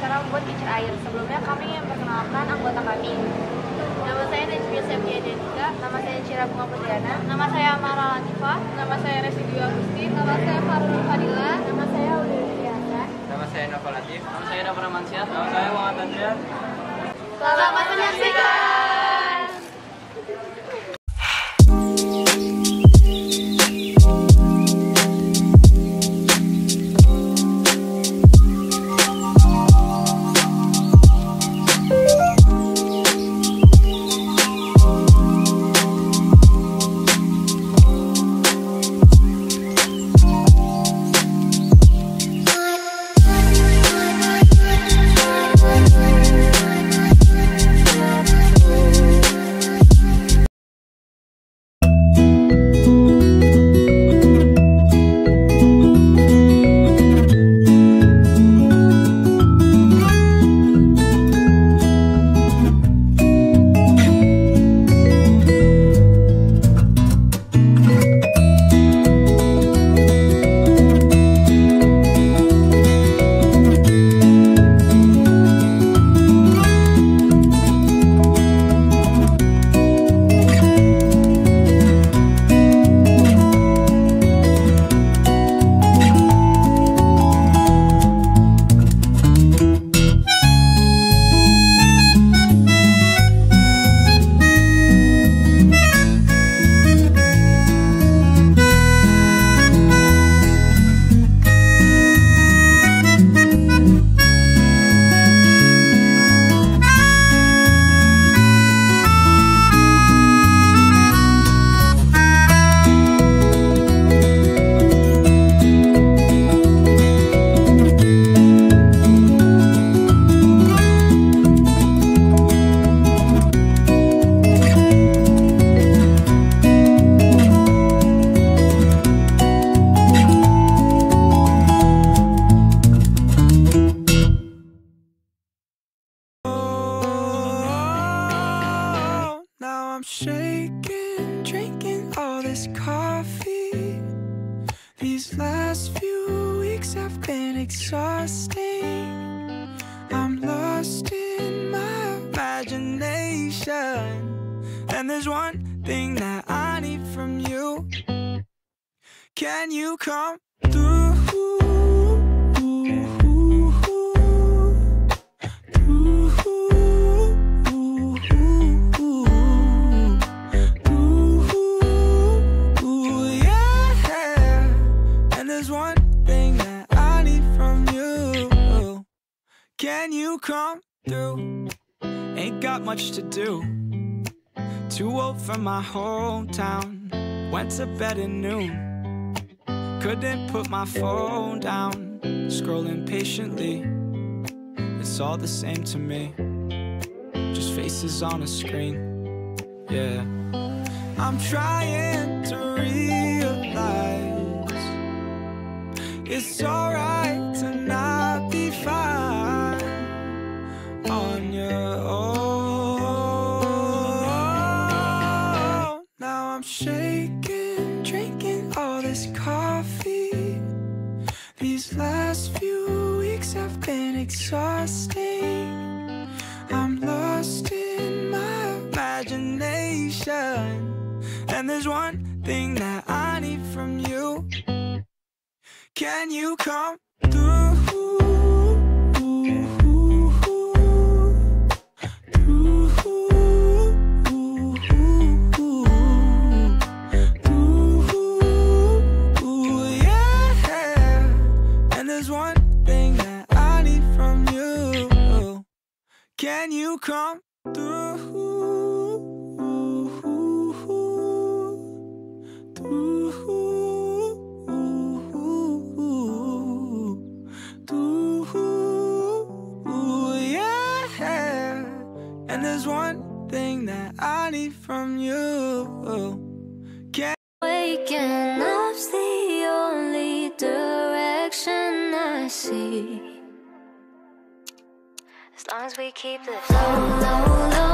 cara membuat kincir air. Sebelumnya kami memperkenalkan anggota kami. Nama saya Najmi Septia Denika. Nama saya Cira Bunga Putriana. Nama saya Mara Latifah. Nama saya Residu Agustin. Nama saya Farul Fadila. Nama saya Udin Fiasa. Nama saya Nova Latif. Nama saya Nova Mansyah. Nama saya Muhammad Andrian. Selamat menyaksikan. I'm shaking, drinking all this coffee. These last few weeks have been exhausting. I'm lost in my imagination, and there's one thing that I need from you. Can you come through? Can you come through? Ain't got much to do. Too old for my hometown. Went to bed at noon. Couldn't put my phone down. Scrolling patiently. It's all the same to me. Just faces on a screen. Yeah. I'm trying to realize it's alright to not be fine on your own. Now I'm shaking, drinking all this coffee. These last few weeks have been exhausting. I'm lost in my imagination, and there's one thing that I need from you. Can you come through? Can you come through? Yeah. And there's one thing that I need from you. Can waking up's the only direction I see. As long as we keep the flow low, low.